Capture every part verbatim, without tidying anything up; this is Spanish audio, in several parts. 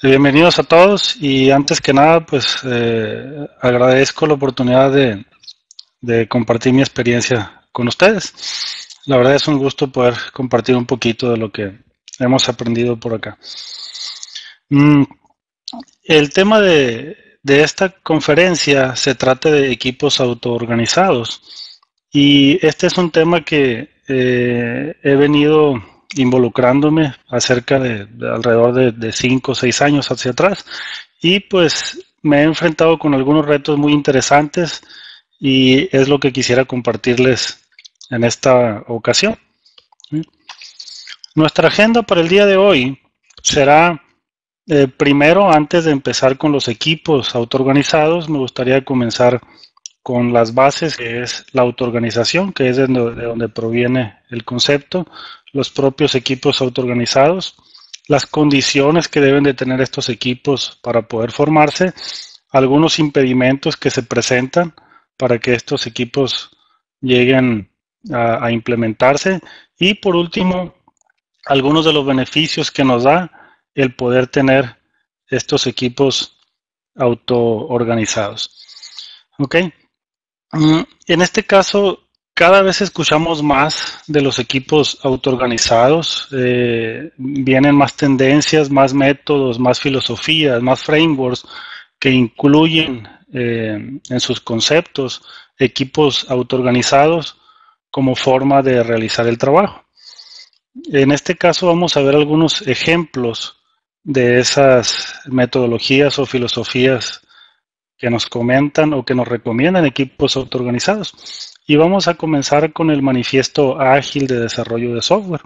Bienvenidos a todos y antes que nada, pues eh, agradezco la oportunidad de, de compartir mi experiencia con ustedes. La verdad es un gusto poder compartir un poquito de lo que hemos aprendido por acá. Mm, el tema de, de esta conferencia se trata de equipos autoorganizados y este es un tema que eh, he venido involucrándome acerca de, de alrededor de, de cinco o seis años hacia atrás y pues me he enfrentado con algunos retos muy interesantes y es lo que quisiera compartirles en esta ocasión. Nuestra agenda para el día de hoy será eh, primero, antes de empezar con los equipos autoorganizados, me gustaría comenzar con las bases, que es la autoorganización, que es de donde, de donde proviene el concepto, los propios equipos autoorganizados, las condiciones que deben de tener estos equipos para poder formarse, algunos impedimentos que se presentan para que estos equipos lleguen a, a implementarse y por último, algunos de los beneficios que nos da el poder tener estos equipos autoorganizados. ¿Ok? En este caso, cada vez escuchamos más de los equipos autoorganizados, eh, vienen más tendencias, más métodos, más filosofías, más frameworks que incluyen eh, en sus conceptos equipos autoorganizados como forma de realizar el trabajo. En este caso vamos a ver algunos ejemplos de esas metodologías o filosofías que nos comentan o que nos recomiendan equipos autoorganizados. Y vamos a comenzar con el manifiesto ágil de desarrollo de software.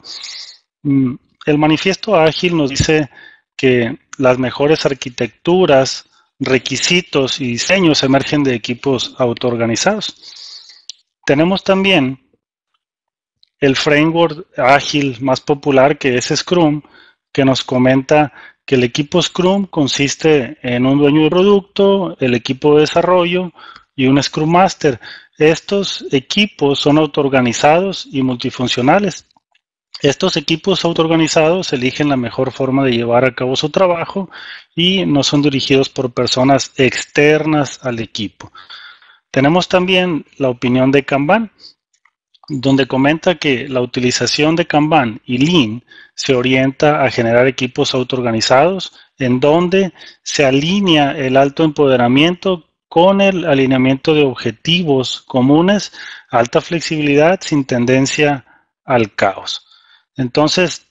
El manifiesto ágil nos dice que las mejores arquitecturas, requisitos y diseños emergen de equipos autoorganizados. Tenemos también el framework ágil más popular, que es Scrum, que nos comenta que el equipo Scrum consiste en un dueño de producto, el equipo de desarrollo y un Scrum Master. Estos equipos son autoorganizados y multifuncionales. Estos equipos autoorganizados eligen la mejor forma de llevar a cabo su trabajo y no son dirigidos por personas externas al equipo. Tenemos también la opinión de Kanban, donde comenta que la utilización de Kanban y Lean se orienta a generar equipos autoorganizados en donde se alinea el alto empoderamiento con el alineamiento de objetivos comunes, alta flexibilidad sin tendencia al caos. Entonces,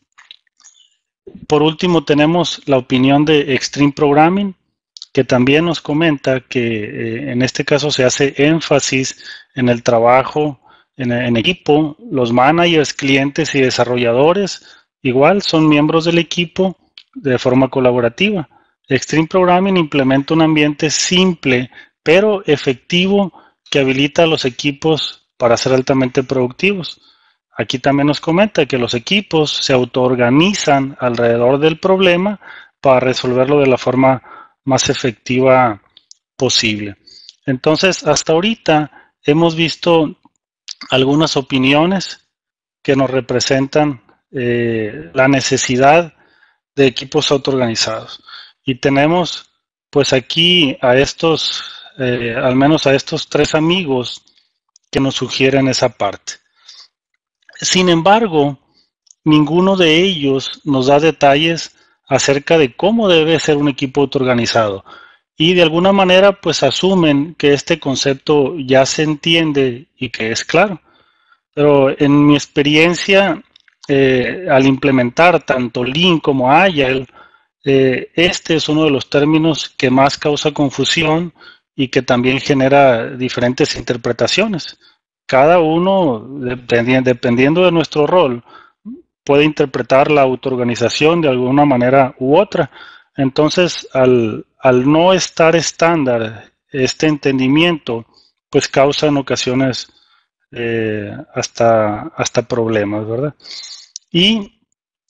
por último tenemos la opinión de Extreme Programming, que también nos comenta que eh, en este caso se hace énfasis en el trabajo En, en equipo. Los managers, clientes y desarrolladores igual son miembros del equipo de forma colaborativa. Extreme Programming implementa un ambiente simple pero efectivo que habilita a los equipos para ser altamente productivos. Aquí también nos comenta que los equipos se autoorganizan alrededor del problema para resolverlo de la forma más efectiva posible. Entonces, hasta ahorita hemos visto algunas opiniones que nos representan eh, la necesidad de equipos autoorganizados. Y tenemos pues aquí a estos, eh, al menos a estos tres amigos que nos sugieren esa parte. Sin embargo, ninguno de ellos nos da detalles acerca de cómo debe ser un equipo autoorganizado. Y de alguna manera pues asumen que este concepto ya se entiende y que es claro. Pero en mi experiencia, eh, al implementar tanto Lean como Agile, eh, este es uno de los términos que más causa confusión y que también genera diferentes interpretaciones. Cada uno, dependiendo, dependiendo de nuestro rol, puede interpretar la autoorganización de alguna manera u otra. Entonces, al, al no estar estándar este entendimiento, pues causa en ocasiones eh, hasta, hasta problemas, ¿verdad? Y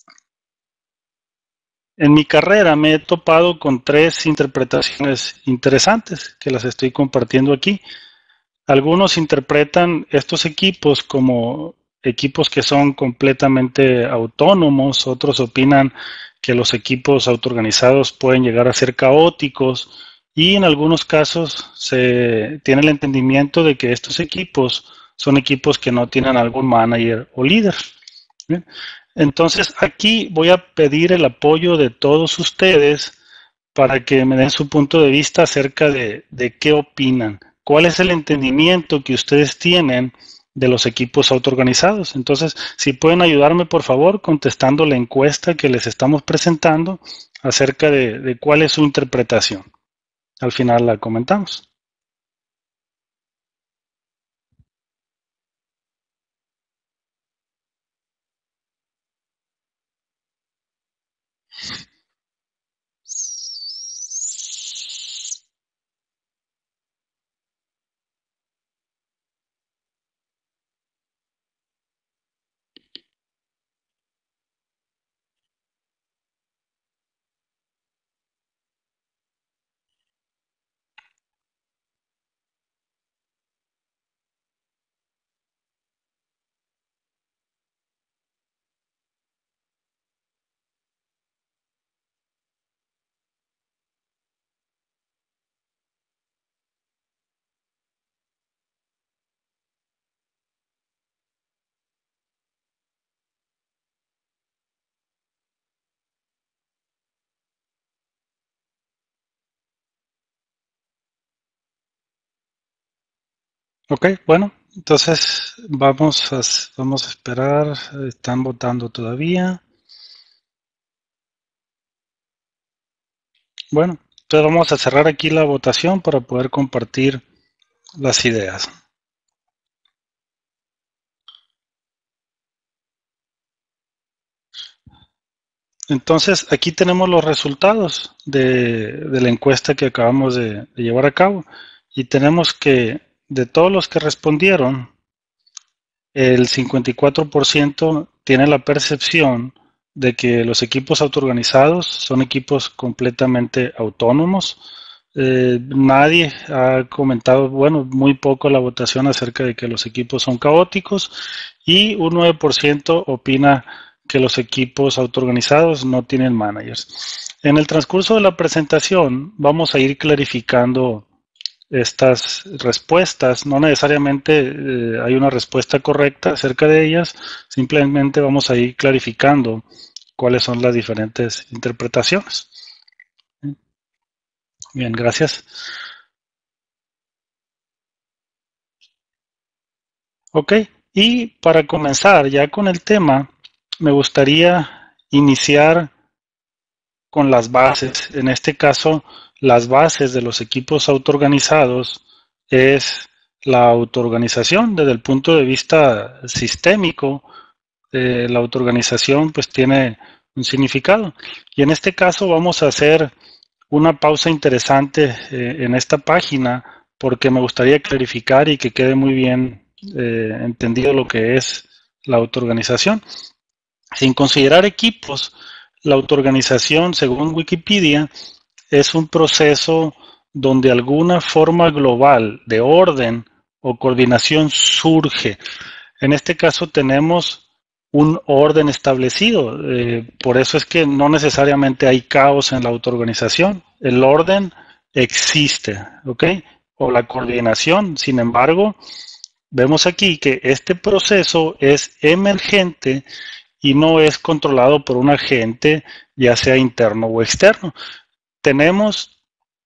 en mi carrera me he topado con tres interpretaciones interesantes que las estoy compartiendo aquí. Algunos interpretan estos equipos como equipos que son completamente autónomos, otros opinan que los equipos autoorganizados pueden llegar a ser caóticos y en algunos casos se tiene el entendimiento de que estos equipos son equipos que no tienen algún manager o líder. ¿Bien? Entonces aquí voy a pedir el apoyo de todos ustedes para que me den su punto de vista acerca de, de qué opinan, cuál es el entendimiento que ustedes tienen de los equipos autoorganizados. Entonces, si pueden ayudarme, por favor, contestando la encuesta que les estamos presentando acerca de, de cuál es su interpretación. Al final la comentamos. Ok, bueno, entonces vamos a, vamos a esperar. Están votando todavía. Bueno, entonces vamos a cerrar aquí la votación para poder compartir las ideas. Entonces, aquí tenemos los resultados de, de la encuesta que acabamos de, de llevar a cabo. Y tenemos que, de todos los que respondieron, el cincuenta y cuatro por ciento tiene la percepción de que los equipos autoorganizados son equipos completamente autónomos. Eh, nadie ha comentado, bueno, muy poco la votación acerca de que los equipos son caóticos y un nueve por ciento opina que los equipos autoorganizados no tienen managers. En el transcurso de la presentación vamos a ir clarificando estas respuestas. No necesariamente eh, hay una respuesta correcta acerca de ellas, simplemente vamos a ir clarificando cuáles son las diferentes interpretaciones. Bien, gracias. Ok, y para comenzar ya con el tema, me gustaría iniciar con las bases. En este caso, las bases de los equipos autoorganizados es la autoorganización desde el punto de vista sistémico. Eh, la autoorganización pues tiene un significado y en este caso vamos a hacer una pausa interesante eh, en esta página porque me gustaría clarificar y que quede muy bien eh, entendido lo que es la autoorganización. Sin considerar equipos, la autoorganización, según Wikipedia, es un proceso donde alguna forma global de orden o coordinación surge. En este caso tenemos un orden establecido. Eh, por eso es que no necesariamente hay caos en la autoorganización. El orden existe, ¿ok? O la coordinación. Sin embargo, vemos aquí que este proceso es emergente y no es controlado por un agente, ya sea interno o externo. Tenemos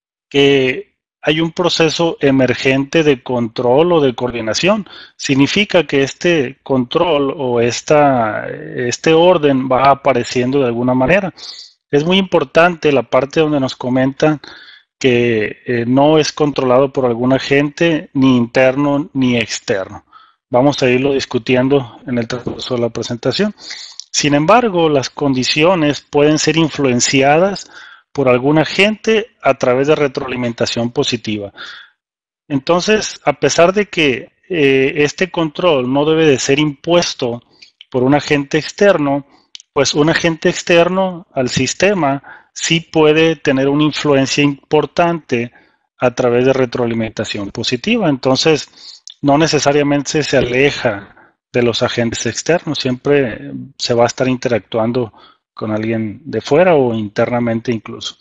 que hay un proceso emergente de control o de coordinación. Significa que este control o esta, este orden va apareciendo de alguna manera. Es muy importante la parte donde nos comentan que eh, no es controlado por algún agente, ni interno ni externo. Vamos a irlo discutiendo en el transcurso de la presentación. Sin embargo, las condiciones pueden ser influenciadas por algún agente a través de retroalimentación positiva. Entonces, a pesar de que eh, este control no debe de ser impuesto por un agente externo, pues un agente externo al sistema sí puede tener una influencia importante a través de retroalimentación positiva. Entonces, no necesariamente se aleja de los agentes externos, siempre se va a estar interactuando con alguien de fuera o internamente incluso.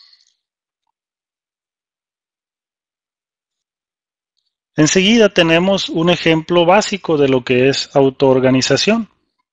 Enseguida tenemos un ejemplo básico de lo que es autoorganización.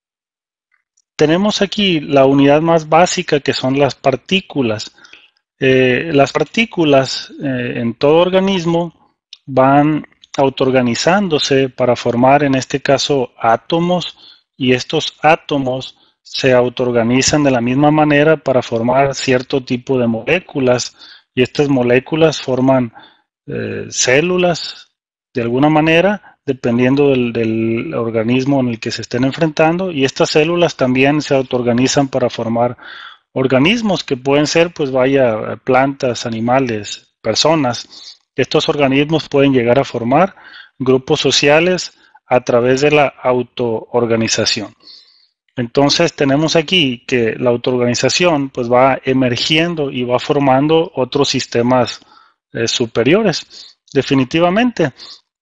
Tenemos aquí la unidad más básica, que son las partículas. Eh, las partículas eh, en todo organismo van autoorganizándose para formar, en este caso, átomos, y estos átomos se autoorganizan de la misma manera para formar cierto tipo de moléculas, y estas moléculas forman eh, células de alguna manera, dependiendo del, del organismo en el que se estén enfrentando, y estas células también se autoorganizan para formar organismos que pueden ser, pues vaya, plantas, animales, personas. Estos organismos pueden llegar a formar grupos sociales a través de la autoorganización. Entonces tenemos aquí que la autoorganización pues va emergiendo y va formando otros sistemas eh, superiores. Definitivamente,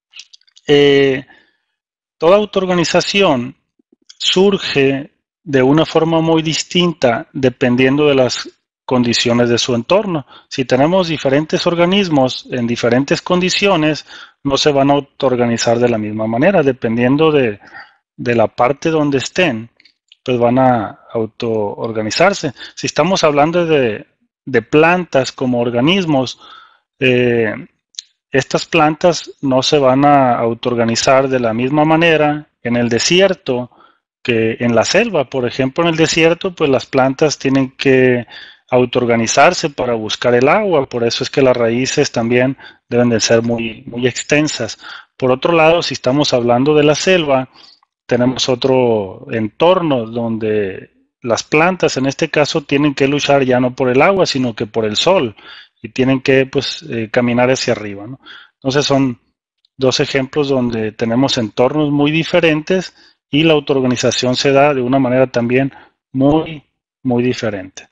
eh, toda autoorganización surge de una forma muy distinta dependiendo de las condiciones de su entorno. Si tenemos diferentes organismos en diferentes condiciones, no se van a autoorganizar de la misma manera, dependiendo de, de la parte donde estén, pues van a autoorganizarse. Si estamos hablando de, de plantas como organismos, eh, estas plantas no se van a autoorganizar de la misma manera en el desierto que en la selva. Por ejemplo, en el desierto, pues las plantas tienen que autoorganizarse para buscar el agua, por eso es que las raíces también deben de ser muy, muy extensas. Por otro lado, si estamos hablando de la selva, tenemos otro entorno donde las plantas en este caso tienen que luchar ya no por el agua, sino que por el sol, y tienen que pues eh, caminar hacia arriba, ¿no? Entonces son dos ejemplos donde tenemos entornos muy diferentes y la autoorganización se da de una manera también muy, muy diferente.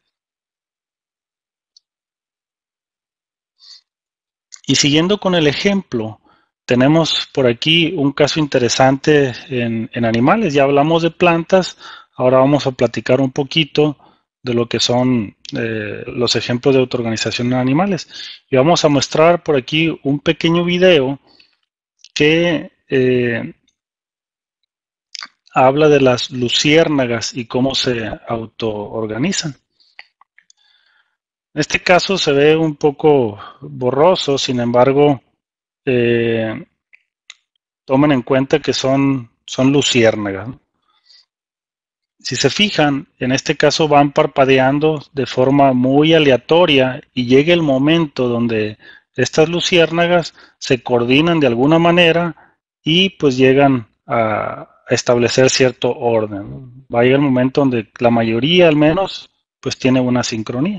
Y siguiendo con el ejemplo, tenemos por aquí un caso interesante en, en animales. Ya hablamos de plantas, ahora vamos a platicar un poquito de lo que son eh, los ejemplos de autoorganización en animales. Y vamos a mostrar por aquí un pequeño video que eh, habla de las luciérnagas y cómo se autoorganizan. En este caso se ve un poco borroso, sin embargo, eh, tomen en cuenta que son, son luciérnagas, ¿no? Si se fijan, en este caso van parpadeando de forma muy aleatoria y llega el momento donde estas luciérnagas se coordinan de alguna manera y pues llegan a establecer cierto orden, ¿no? Va a llegar el momento donde la mayoría al menos pues tiene una sincronía.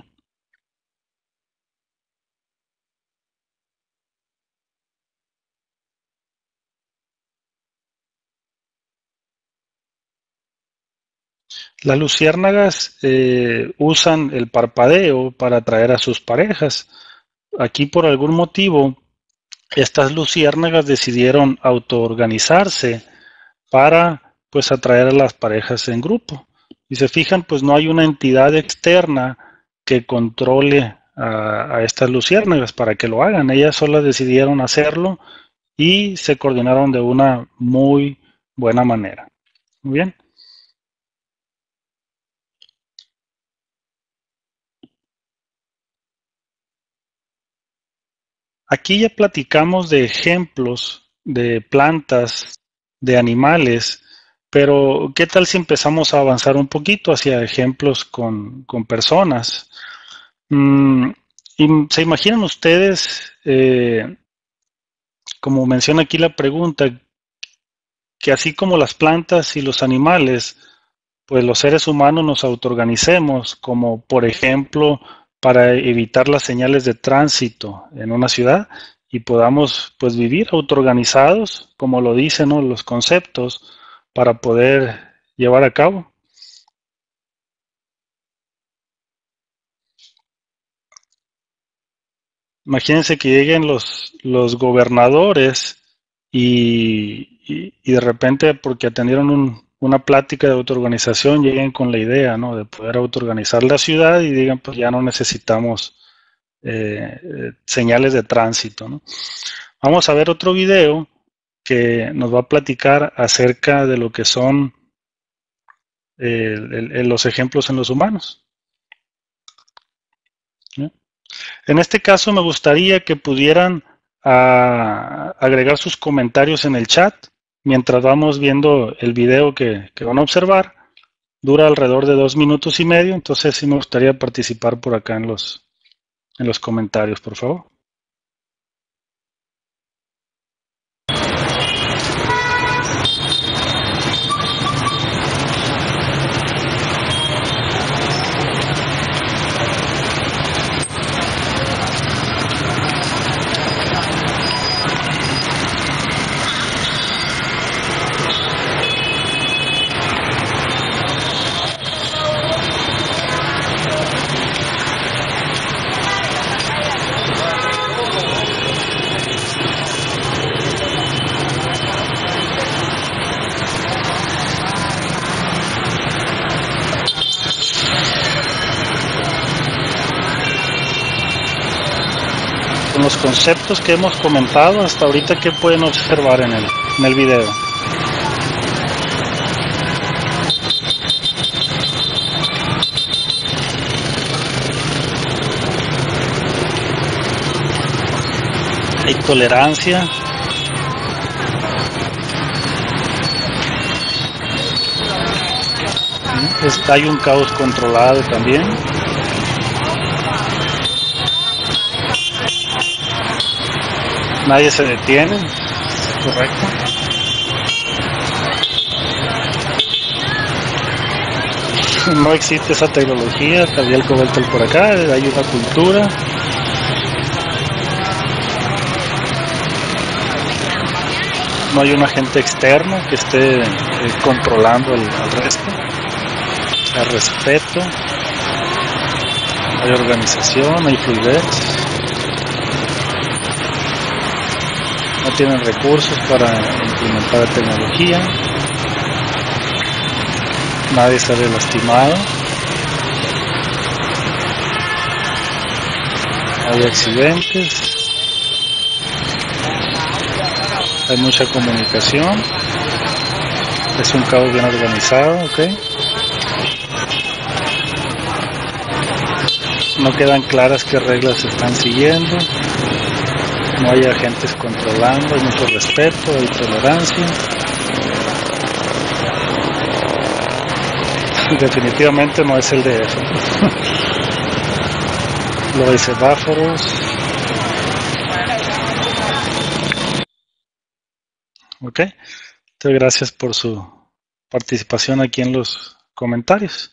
Las luciérnagas eh, usan el parpadeo para atraer a sus parejas. Aquí por algún motivo estas luciérnagas decidieron autoorganizarse para pues atraer a las parejas en grupo. Y se fijan, pues no hay una entidad externa que controle a, a estas luciérnagas para que lo hagan. Ellas solas decidieron hacerlo y se coordinaron de una muy buena manera. Muy bien. Aquí ya platicamos de ejemplos de plantas, de animales, pero ¿qué tal si empezamos a avanzar un poquito hacia ejemplos con, con personas? Mm, y ¿se imaginan ustedes, eh, como menciona aquí la pregunta, que así como las plantas y los animales, pues los seres humanos nos autoorganicemos, como por ejemplo para evitar las señales de tránsito en una ciudad y podamos pues vivir autoorganizados, como lo dicen, ¿no?, los conceptos, para poder llevar a cabo? Imagínense que lleguen los, los gobernadores y, y, y de repente porque atendieron un, una plática de autoorganización lleguen con la idea, ¿no?, de poder autoorganizar la ciudad y digan, pues ya no necesitamos eh, eh, señales de tránsito, ¿no? Vamos a ver otro video que nos va a platicar acerca de lo que son eh, el, el, los ejemplos en los humanos. ¿Sí? En este caso me gustaría que pudieran a, agregar sus comentarios en el chat mientras vamos viendo el video que, que van a observar. Dura alrededor de dos minutos y medio, entonces sí me gustaría participar por acá en los, en los comentarios, por favor. Con los conceptos que hemos comentado hasta ahorita, ¿qué pueden observar en el, en el video? Hay tolerancia. Es, hay un caos controlado también. Nadie se detiene, correcto. No existe esa tecnología, Gabriel Cobaltel por acá, hay una cultura. No hay un agente externo que esté eh, controlando el, al resto. Hay respeto, hay organización, hay fluidez. No tienen recursos para implementar la tecnología. Nadie sale lastimado. Hay accidentes. Hay mucha comunicación. Es un caos bien organizado, ¿ok? No quedan claras qué reglas se están siguiendo. No hay agentes controlando, hay mucho respeto, hay tolerancia. Definitivamente no es el D F. Luego hay semáforos. Ok. Entonces, gracias por su participación aquí en los comentarios.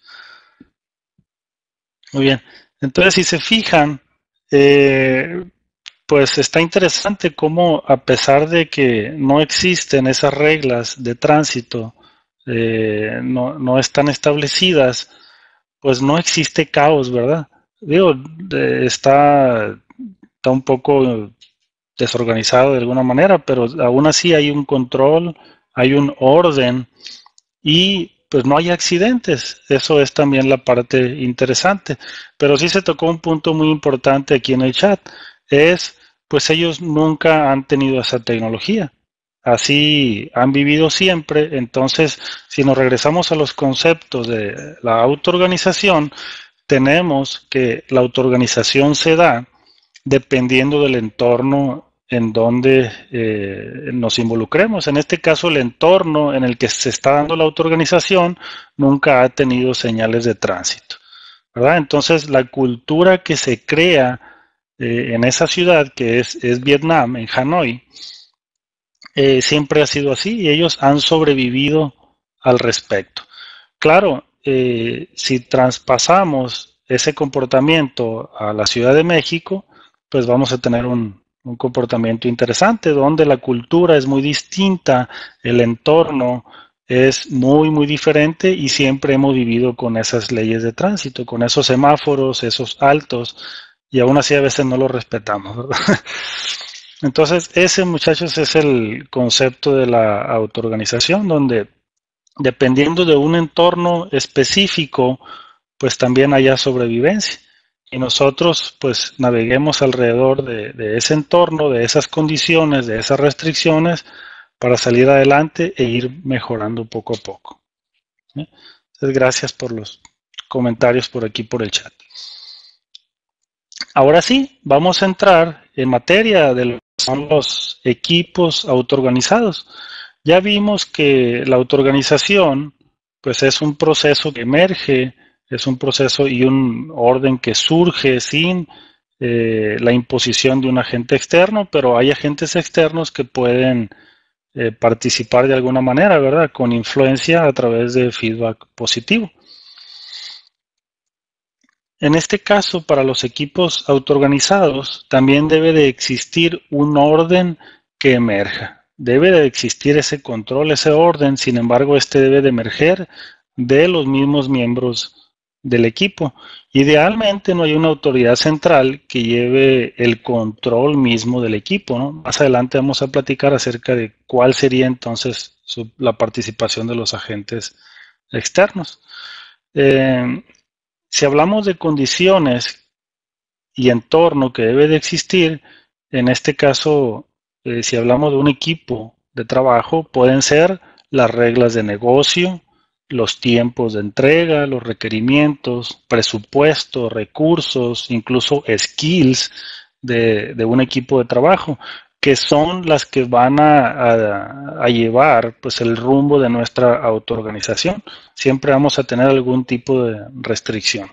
Muy bien. Entonces, si se fijan, eh, pues está interesante cómo, a pesar de que no existen esas reglas de tránsito, eh, no, no están establecidas, pues no existe caos, ¿verdad? Digo, eh, está, está un poco desorganizado de alguna manera, pero aún así hay un control, hay un orden y pues no hay accidentes. Eso es también la parte interesante. Pero sí se tocó un punto muy importante aquí en el chat, es pues ellos nunca han tenido esa tecnología. Así han vivido siempre. Entonces, si nos regresamos a los conceptos de la autoorganización, tenemos que la autoorganización se da dependiendo del entorno en donde eh, nos involucremos. En este caso, el entorno en el que se está dando la autoorganización nunca ha tenido señales de tránsito, ¿verdad? Entonces, la cultura que se crea eh, en esa ciudad, que es, es Vietnam, en Hanoi, eh, siempre ha sido así y ellos han sobrevivido al respecto. Claro, eh, si traspasamos ese comportamiento a la Ciudad de México, pues vamos a tener un, un comportamiento interesante donde la cultura es muy distinta, el entorno es muy, muy diferente y siempre hemos vivido con esas leyes de tránsito, con esos semáforos, esos altos, y aún así a veces no los respetamos, ¿verdad? Entonces, ese, muchachos, es el concepto de la autoorganización, donde dependiendo de un entorno específico, pues también haya sobrevivencia. Y nosotros pues naveguemos alrededor de, de ese entorno, de esas condiciones, de esas restricciones, para salir adelante e ir mejorando poco a poco. ¿Sí? Entonces, gracias por los comentarios por aquí por el chat. Ahora sí, vamos a entrar en materia de lo que son los equipos autoorganizados. Ya vimos que la autoorganización pues es un proceso que emerge, es un proceso y un orden que surge sin eh, la imposición de un agente externo, pero hay agentes externos que pueden eh, participar de alguna manera, ¿verdad? Con influencia a través de feedback positivo. En este caso, para los equipos autoorganizados, también debe de existir un orden que emerja. Debe de existir ese control, ese orden, sin embargo, este debe de emerger de los mismos miembros del equipo. Idealmente no hay una autoridad central que lleve el control mismo del equipo, ¿no? Más adelante vamos a platicar acerca de cuál sería entonces su, la participación de los agentes externos. Eh, Si hablamos de condiciones y entorno que debe de existir, en este caso, eh, si hablamos de un equipo de trabajo, pueden ser las reglas de negocio, los tiempos de entrega, los requerimientos, presupuesto, recursos, incluso skills de, de un equipo de trabajo, que son las que van a, a, a llevar pues, el rumbo de nuestra autoorganización. Siempre vamos a tener algún tipo de restricción.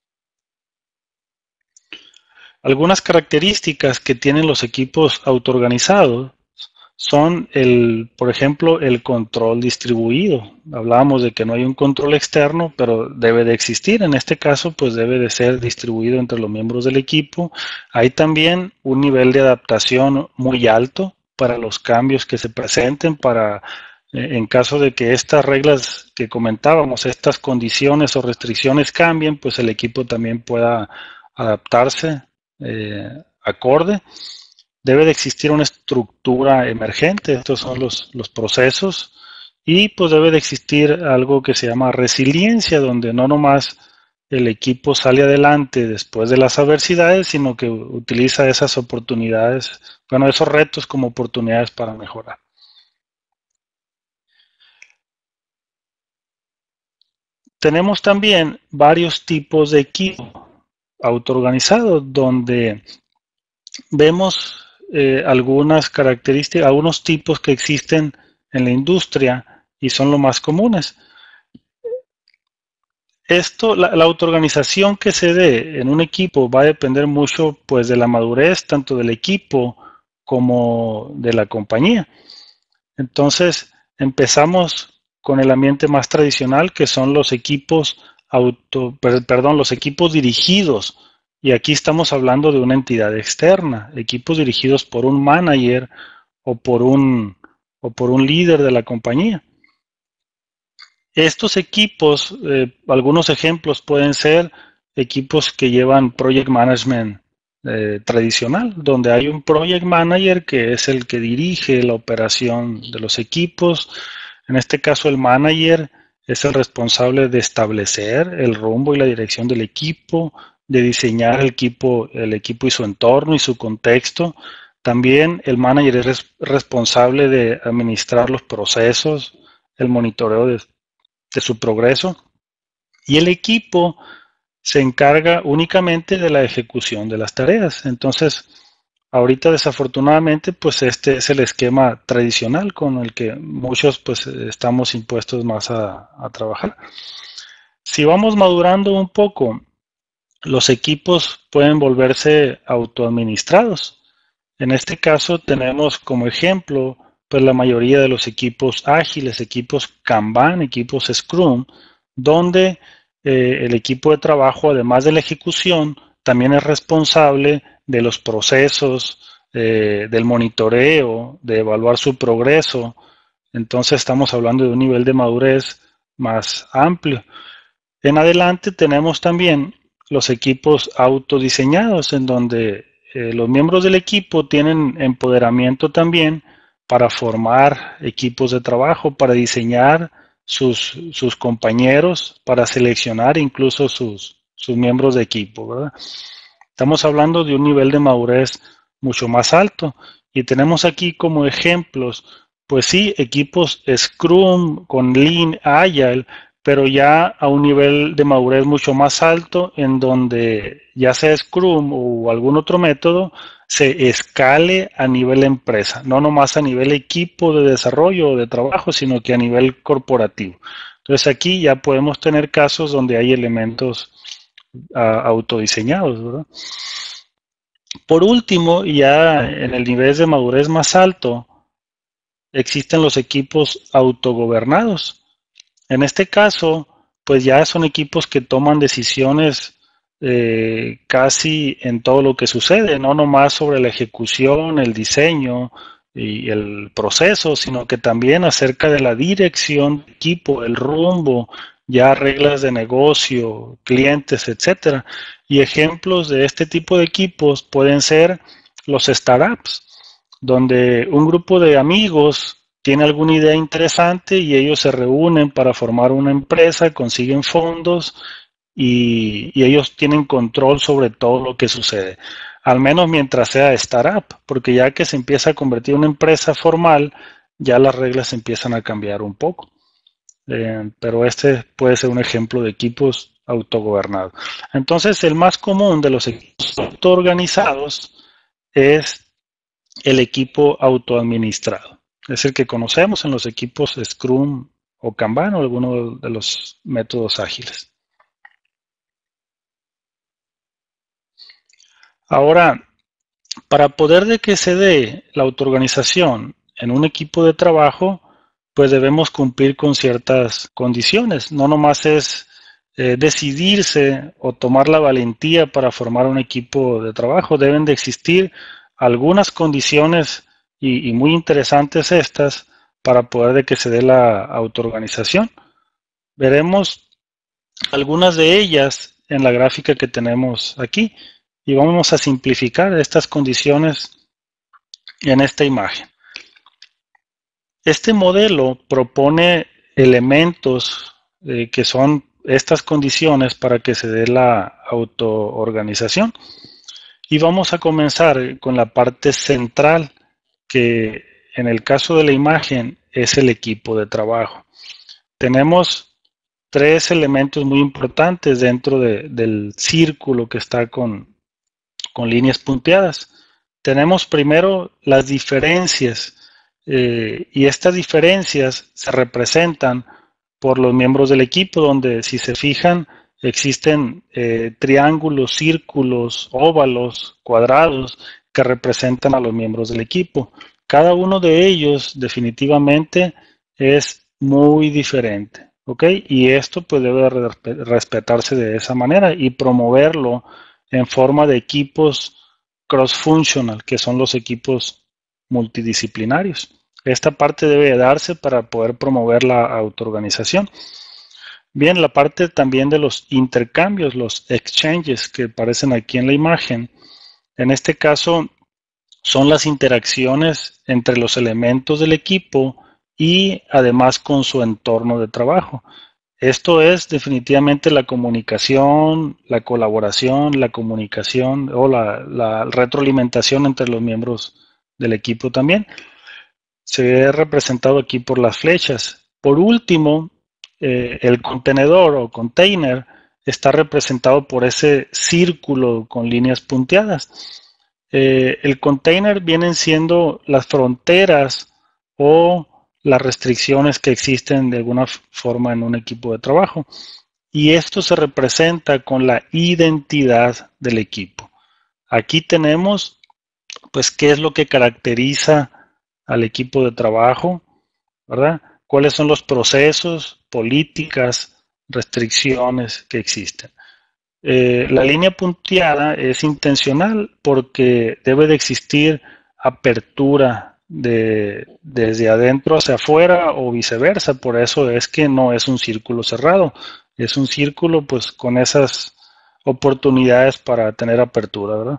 Algunas características que tienen los equipos autoorganizados son, el, por ejemplo, el control distribuido. Hablábamos de que no hay un control externo, pero debe de existir. En este caso, pues debe de ser distribuido entre los miembros del equipo. Hay también un nivel de adaptación muy alto para los cambios que se presenten, para en caso de que estas reglas que comentábamos, estas condiciones o restricciones cambien, pues el equipo también pueda adaptarse eh, acorde. Debe de existir una estructura emergente, estos son los, los procesos, y pues debe de existir algo que se llama resiliencia, donde no nomás el equipo sale adelante después de las adversidades, sino que utiliza esas oportunidades, bueno, esos retos como oportunidades para mejorar. Tenemos también varios tipos de equipo autoorganizados, donde vemos eh, algunas características, algunos tipos que existen en la industria y son los más comunes. Esto, la, la autoorganización que se dé en un equipo va a depender mucho pues de la madurez tanto del equipo como de la compañía. Entonces empezamos con el ambiente más tradicional, que son los equipos auto, perdón, los equipos dirigidos. Y aquí estamos hablando de una entidad externa, equipos dirigidos por un manager o por un, o por un líder de la compañía. Estos equipos, eh, algunos ejemplos pueden ser equipos que llevan project management eh, tradicional, donde hay un project manager que es el que dirige la operación de los equipos. En este caso, el manager es el responsable de establecer el rumbo y la dirección del equipo, de diseñar el equipo, el equipo y su entorno y su contexto. También el manager es responsable de administrar los procesos, el monitoreo de, de su progreso, y el equipo se encarga únicamente de la ejecución de las tareas. Entonces, ahorita desafortunadamente, pues este es el esquema tradicional con el que muchos pues estamos impuestos más a, a trabajar. Si vamos madurando un poco, los equipos pueden volverse autoadministrados. En este caso tenemos como ejemplo pues la mayoría de los equipos ágiles, equipos Kanban, equipos Scrum, donde eh, el equipo de trabajo, además de la ejecución, también es responsable de los procesos, eh, del monitoreo, de evaluar su progreso. Entonces estamos hablando de un nivel de madurez más amplio. En adelante tenemos también los equipos autodiseñados, en donde eh, los miembros del equipo tienen empoderamiento también para formar equipos de trabajo, para diseñar sus, sus compañeros, para seleccionar incluso sus, sus miembros de equipo, ¿verdad? Estamos hablando de un nivel de madurez mucho más alto y tenemos aquí como ejemplos, pues sí, equipos Scrum con Lean, Agile, pero ya a un nivel de madurez mucho más alto en donde ya sea Scrum o algún otro método se escale a nivel empresa, no nomás a nivel equipo de desarrollo o de trabajo, sino que a nivel corporativo. Entonces aquí ya podemos tener casos donde hay elementos uh, autodiseñados, ¿verdad? Por último, ya en el nivel de madurez más alto, existen los equipos autogobernados. En este caso, pues ya son equipos que toman decisiones eh, casi en todo lo que sucede, no nomás sobre la ejecución, el diseño y el proceso, sino que también acerca de la dirección del equipo, el rumbo, ya reglas de negocio, clientes, etcétera. Y ejemplos de este tipo de equipos pueden ser los startups, donde un grupo de amigos tiene alguna idea interesante y ellos se reúnen para formar una empresa, consiguen fondos y, y ellos tienen control sobre todo lo que sucede, al menos mientras sea startup, porque ya que se empieza a convertir en una empresa formal, ya las reglas empiezan a cambiar un poco. Eh, pero este puede ser un ejemplo de equipos autogobernados. Entonces, el más común de los equipos autoorganizados es el equipo autoadministrado. Es el que conocemos en los equipos Scrum o Kanban o alguno de los métodos ágiles. Ahora, para poder de que se dé la autoorganización en un equipo de trabajo, pues debemos cumplir con ciertas condiciones. No nomás es eh, decidirse o tomar la valentía para formar un equipo de trabajo. Deben de existir algunas condiciones y, y muy interesantes estas para poder de que se dé la autoorganización. Veremos algunas de ellas en la gráfica que tenemos aquí y vamos a simplificar estas condiciones en esta imagen. Este modelo propone elementos eh, que son estas condiciones para que se dé la autoorganización. Y vamos a comenzar con la parte central, que en el caso de la imagen es el equipo de trabajo. Tenemos tres elementos muy importantes dentro de, del círculo que está con, con líneas punteadas. Tenemos primero las diferencias eh, y estas diferencias se representan por los miembros del equipo, donde si se fijan existen eh, triángulos, círculos, óvalos, cuadrados que representan a los miembros del equipo. Cada uno de ellos definitivamente es muy diferente, ¿ok? Y esto pues debe respetarse de esa manera y promoverlo en forma de equipos cross-functional, que son los equipos multidisciplinarios. Esta parte debe darse para poder promover la autoorganización. Bien, la parte también de los intercambios, los exchanges que aparecen aquí en la imagen, en este caso son las interacciones entre los elementos del equipo y además con su entorno de trabajo. Esto es definitivamente la comunicación, la colaboración, la comunicación o la, la retroalimentación entre los miembros del equipo también. Se ve representado aquí por las flechas. Por último, eh, el contenedor o container está representado por ese círculo con líneas punteadas. Eh, el container vienen siendo las fronteras o las restricciones que existen de alguna forma en un equipo de trabajo. Y esto se representa con la identidad del equipo. Aquí tenemos, pues, qué es lo que caracteriza al equipo de trabajo, ¿verdad? ¿Cuáles son los procesos, políticas, restricciones que existen? Eh, la línea punteada es intencional porque debe de existir apertura de, desde adentro hacia afuera o viceversa. Por eso es que no es un círculo cerrado, es un círculo pues con esas oportunidades para tener apertura, ¿verdad?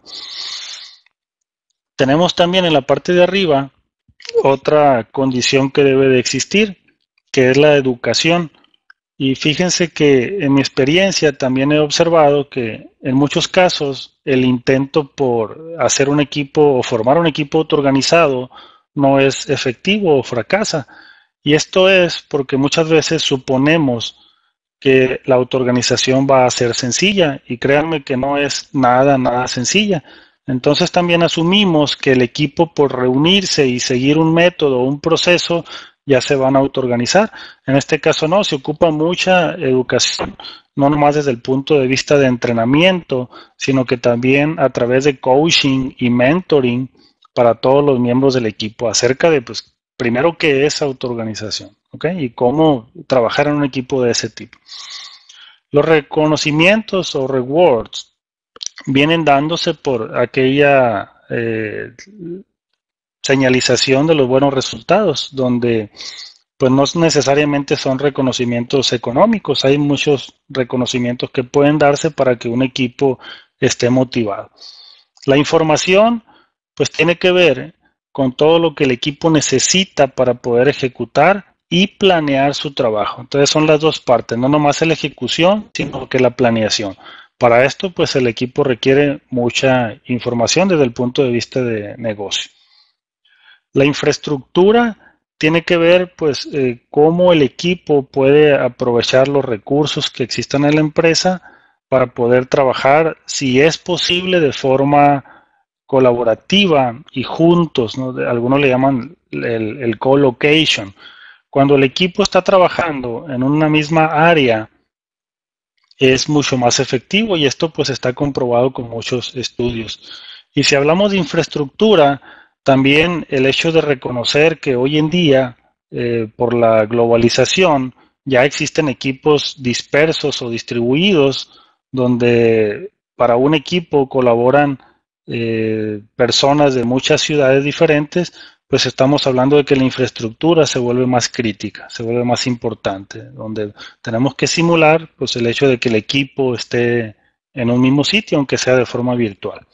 Tenemos también en la parte de arriba otra condición que debe de existir, que es la educación. Y fíjense que en mi experiencia también he observado que en muchos casos el intento por hacer un equipo o formar un equipo autoorganizado no es efectivo o fracasa. Y esto es porque muchas veces suponemos que la autoorganización va a ser sencilla y créanme que no es nada, nada sencilla. Entonces también asumimos que el equipo por reunirse y seguir un método o un proceso ya se van a autoorganizar. En este caso no, se ocupa mucha educación, no nomás desde el punto de vista de entrenamiento, sino que también a través de coaching y mentoring para todos los miembros del equipo acerca de, pues, primero qué es autoorganización, ¿ok? Y cómo trabajar en un equipo de ese tipo. Los reconocimientos o rewards vienen dándose por aquella eh, señalización de los buenos resultados, donde pues no necesariamente son reconocimientos económicos, hay muchos reconocimientos que pueden darse para que un equipo esté motivado. La información pues tiene que ver con todo lo que el equipo necesita para poder ejecutar y planear su trabajo. Entonces son las dos partes, no nomás la ejecución, sino que la planeación. Para esto pues el equipo requiere mucha información desde el punto de vista de negocio. La infraestructura tiene que ver, pues, eh, cómo el equipo puede aprovechar los recursos que existan en la empresa para poder trabajar, si es posible, de forma colaborativa y juntos, ¿no? Algunos le llaman el, el co-location. Cuando el equipo está trabajando en una misma área, es mucho más efectivo y esto pues está comprobado con muchos estudios. Y si hablamos de infraestructura, también el hecho de reconocer que hoy en día, eh, por la globalización, ya existen equipos dispersos o distribuidos donde para un equipo colaboran eh, personas de muchas ciudades diferentes, pues estamos hablando de que la infraestructura se vuelve más crítica, se vuelve más importante, donde tenemos que simular pues el hecho de que el equipo esté en un mismo sitio, aunque sea de forma virtual.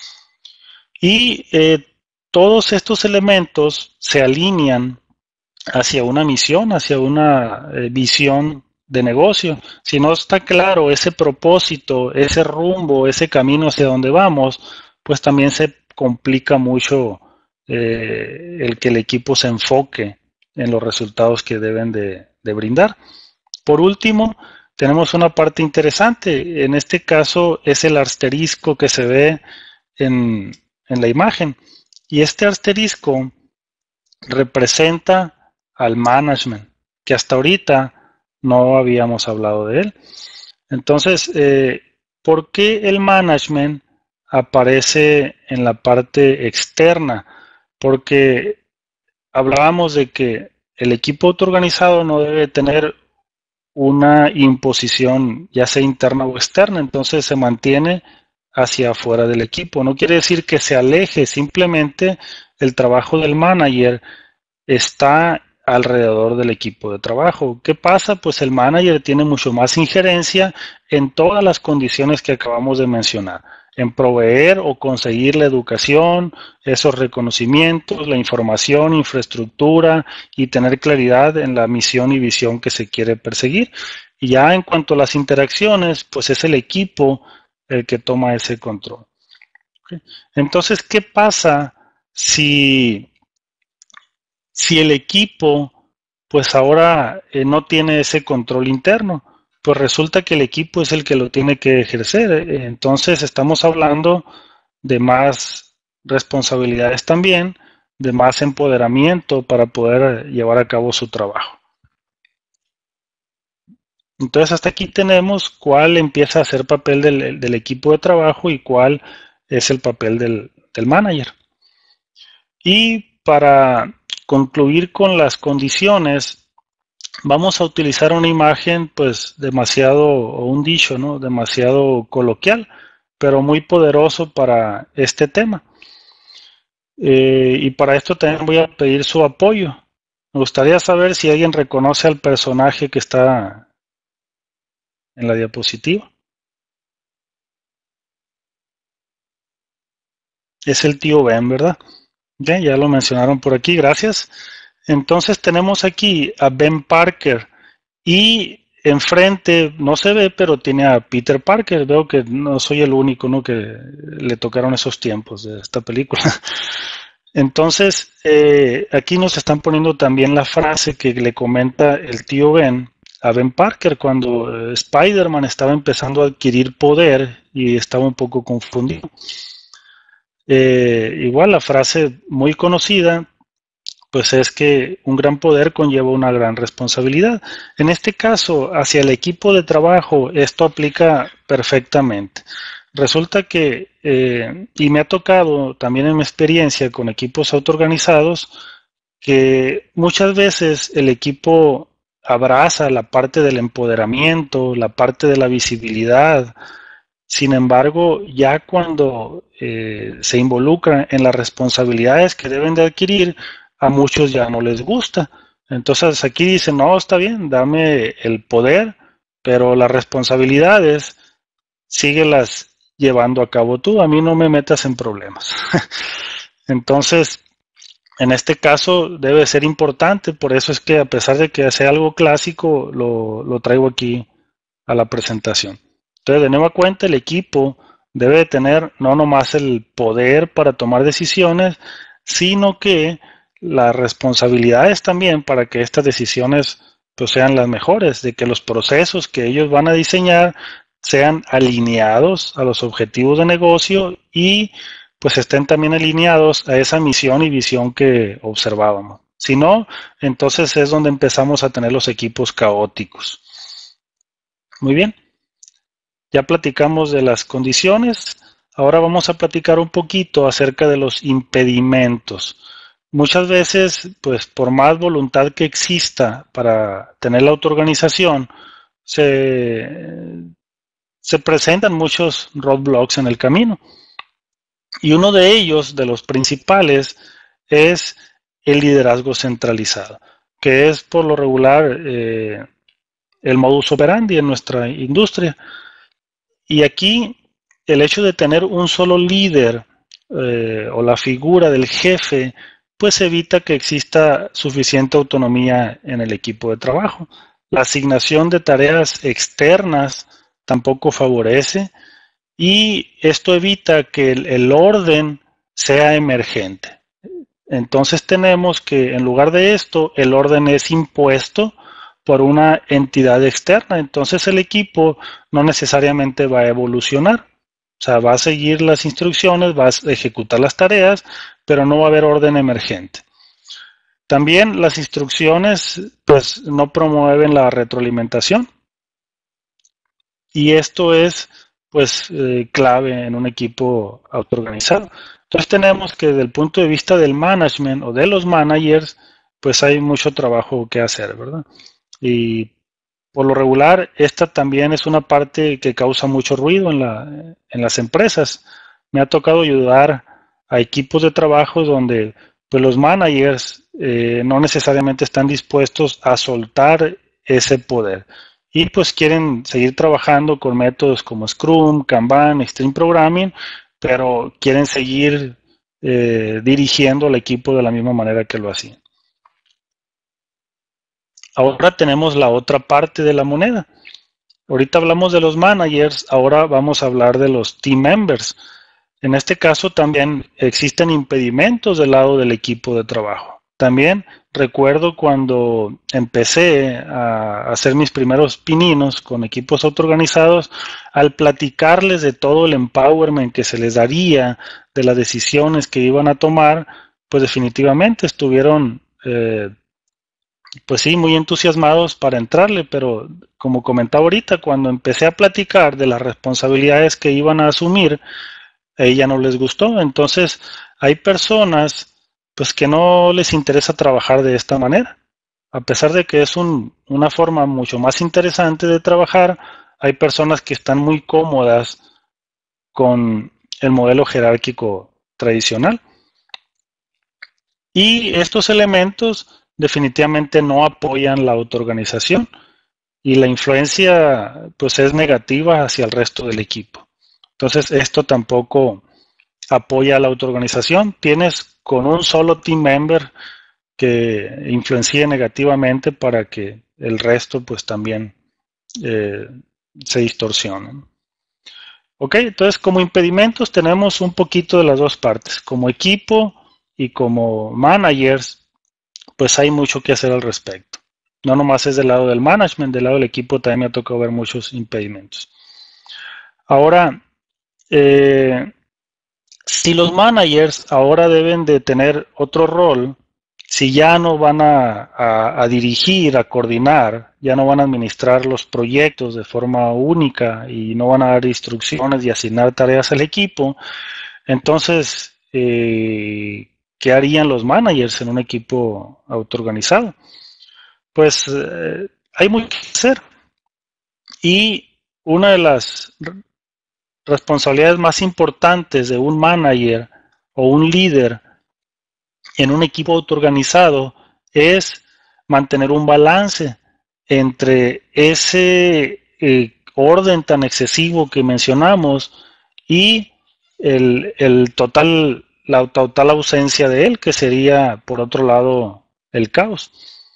Y eh, todos estos elementos se alinean hacia una misión, hacia una eh, visión de negocio. Si no está claro ese propósito, ese rumbo, ese camino hacia donde vamos, pues también se complica mucho eh, el que el equipo se enfoque en los resultados que deben de, de brindar. Por último, tenemos una parte interesante. En este caso es el asterisco que se ve en, en la imagen. Y este asterisco representa al management, que hasta ahorita no habíamos hablado de él. Entonces, eh, ¿por qué el management aparece en la parte externa? Porque hablábamos de que el equipo autoorganizado no debe tener una imposición, ya sea interna o externa, entonces se mantiene hacia afuera del equipo. No quiere decir que se aleje, simplemente el trabajo del manager está alrededor del equipo de trabajo. ¿Qué pasa? Pues el manager tiene mucho más injerencia en todas las condiciones que acabamos de mencionar, en proveer o conseguir la educación, esos reconocimientos, la información, infraestructura y tener claridad en la misión y visión que se quiere perseguir. Y ya en cuanto a las interacciones, pues es el equipo el que toma ese control. ¿Okay? Entonces, ¿qué pasa si si el equipo pues ahora eh, no tiene ese control interno? Pues resulta que el equipo es el que lo tiene que ejercer. Entonces estamos hablando de más responsabilidades también, de más empoderamiento para poder llevar a cabo su trabajo. Entonces hasta aquí tenemos cuál empieza a ser papel del, del equipo de trabajo y cuál es el papel del, del manager. Y para concluir con las condiciones, vamos a utilizar una imagen pues demasiado, o un dicho, ¿no? Demasiado coloquial, pero muy poderoso para este tema. Eh, y para esto también voy a pedir su apoyo. Me gustaría saber si alguien reconoce al personaje que está en la diapositiva. Es el tío Ben, ¿verdad? Bien, ya lo mencionaron por aquí, gracias. Entonces tenemos aquí a Ben Parker y enfrente, no se ve, pero tiene a Peter Parker. Veo que no soy el único, ¿no?, que le tocaron esos tiempos de esta película. Entonces, eh, aquí nos están poniendo también la frase que le comenta el tío Ben a Ben Parker cuando eh, Spider-Man estaba empezando a adquirir poder y estaba un poco confundido. Eh, igual la frase muy conocida, pues es que un gran poder conlleva una gran responsabilidad. En este caso, hacia el equipo de trabajo, esto aplica perfectamente. Resulta que, eh, y me ha tocado también en mi experiencia con equipos autoorganizados, que muchas veces el equipo abraza la parte del empoderamiento, la parte de la visibilidad. Sin embargo, ya cuando eh, se involucran en las responsabilidades que deben de adquirir, a muchos ya no les gusta. Entonces aquí dicen, no, está bien, dame el poder, pero las responsabilidades síguelas llevando a cabo tú, a mí no me metas en problemas. Entonces, en este caso debe ser importante, por eso es que a pesar de que sea algo clásico, lo, lo traigo aquí a la presentación. Entonces, de nueva cuenta, el equipo debe tener no nomás el poder para tomar decisiones, sino que las responsabilidades también para que estas decisiones pues, sean las mejores, de que los procesos que ellos van a diseñar sean alineados a los objetivos de negocio y pues estén también alineados a esa misión y visión que observábamos. Si no, entonces es donde empezamos a tener los equipos caóticos. Muy bien. Ya platicamos de las condiciones, ahora vamos a platicar un poquito acerca de los impedimentos. Muchas veces, pues por más voluntad que exista para tener la autoorganización, se, se presentan muchos roadblocks en el camino. Y uno de ellos, de los principales, es el liderazgo centralizado, que es por lo regular eh, el modus operandi en nuestra industria. Y aquí el hecho de tener un solo líder eh, o la figura del jefe, pues evita que exista suficiente autonomía en el equipo de trabajo. La asignación de tareas externas tampoco favorece y esto evita que el, el orden sea emergente. Entonces tenemos que en lugar de esto, el orden es impuesto por una entidad externa. Entonces el equipo no necesariamente va a evolucionar. O sea, va a seguir las instrucciones, va a ejecutar las tareas, pero no va a haber orden emergente. También las instrucciones pues no promueven la retroalimentación. Y esto es pues eh, clave en un equipo autoorganizado. Entonces tenemos que desde el punto de vista del management o de los managers, pues hay mucho trabajo que hacer, ¿verdad? Y por lo regular, esta también es una parte que causa mucho ruido en, la, en las empresas. Me ha tocado ayudar a equipos de trabajo donde pues, los managers eh, no necesariamente están dispuestos a soltar ese poder y pues quieren seguir trabajando con métodos como Scrum, Kanban, Extreme Programming, pero quieren seguir eh, dirigiendo al equipo de la misma manera que lo hacían. Ahora tenemos la otra parte de la moneda. Ahorita hablamos de los managers, ahora vamos a hablar de los team members. En este caso también existen impedimentos del lado del equipo de trabajo. También recuerdo cuando empecé a hacer mis primeros pininos con equipos autoorganizados, al platicarles de todo el empowerment que se les daría, de las decisiones que iban a tomar, pues definitivamente estuvieron eh, pues sí, muy entusiasmados para entrarle, pero como comentaba ahorita, cuando empecé a platicar de las responsabilidades que iban a asumir, a ella no les gustó. Entonces, hay personas pues que no les interesa trabajar de esta manera. A pesar de que es un, una forma mucho más interesante de trabajar, hay personas que están muy cómodas con el modelo jerárquico tradicional. Y estos elementos definitivamente no apoyan la autoorganización y la influencia pues es negativa hacia el resto del equipo. Entonces esto tampoco apoya la autoorganización. Tienes con un solo team member que influencie negativamente para que el resto pues también eh, se distorsione. Ok, entonces como impedimentos tenemos un poquito de las dos partes. Como equipo y como managers, pues hay mucho que hacer al respecto. No nomás es del lado del management, del lado del equipo también me ha tocado ver muchos impedimentos. Ahora, eh, si los managers ahora deben de tener otro rol, si ya no van a, a, a, dirigir, a coordinar, ya no van a administrar los proyectos de forma única y no van a dar instrucciones y asignar tareas al equipo, entonces, eh, ¿qué harían los managers en un equipo autoorganizado? Pues eh, hay mucho que hacer y una de las responsabilidades más importantes de un manager o un líder en un equipo autoorganizado es mantener un balance entre ese eh, orden tan excesivo que mencionamos y el, el total, la total ausencia de él, que sería, por otro lado, el caos.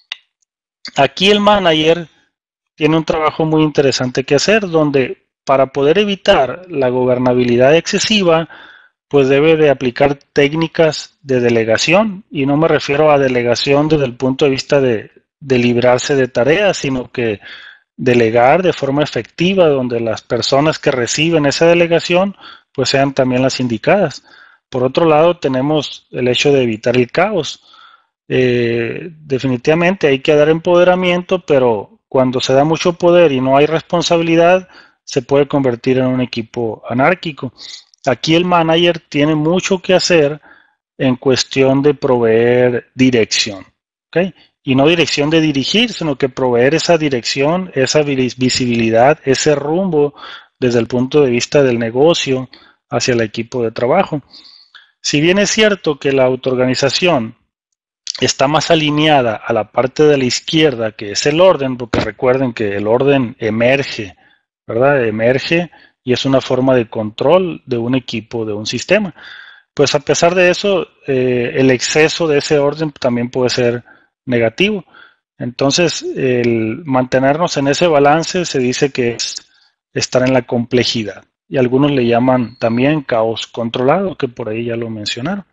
Aquí el manager tiene un trabajo muy interesante que hacer, donde para poder evitar la gobernabilidad excesiva, pues debe de aplicar técnicas de delegación, y no me refiero a delegación desde el punto de vista de, de librarse de tareas, sino que delegar de forma efectiva, donde las personas que reciben esa delegación pues sean también las indicadas. Por otro lado, tenemos el hecho de evitar el caos. Eh, definitivamente hay que dar empoderamiento, pero cuando se da mucho poder y no hay responsabilidad, se puede convertir en un equipo anárquico. Aquí el manager tiene mucho que hacer en cuestión de proveer dirección, ¿ok? Y no dirección de dirigir, sino que proveer esa dirección, esa visibilidad, ese rumbo desde el punto de vista del negocio hacia el equipo de trabajo. Si bien es cierto que la autoorganización está más alineada a la parte de la izquierda, que es el orden, porque recuerden que el orden emerge, ¿verdad? Emerge y es una forma de control de un equipo, de un sistema. Pues a pesar de eso, eh, el exceso de ese orden también puede ser negativo. Entonces, el mantenernos en ese balance se dice que es estar en la complejidad. Y algunos le llaman también caos controlado, que por ahí ya lo mencionaron.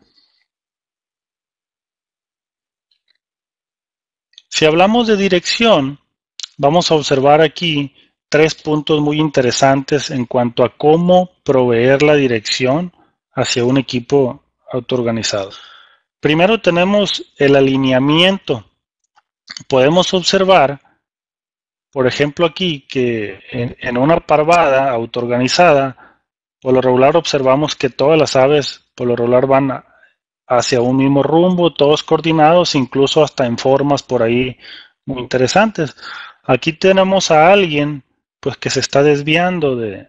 Si hablamos de dirección, vamos a observar aquí tres puntos muy interesantes en cuanto a cómo proveer la dirección hacia un equipo autoorganizado. Primero tenemos el alineamiento. Podemos observar, por ejemplo aquí, que en, en una parvada autoorganizada, por lo regular observamos que todas las aves, por lo regular van hacia un mismo rumbo, todos coordinados, incluso hasta en formas por ahí muy interesantes. Aquí tenemos a alguien pues que se está desviando de,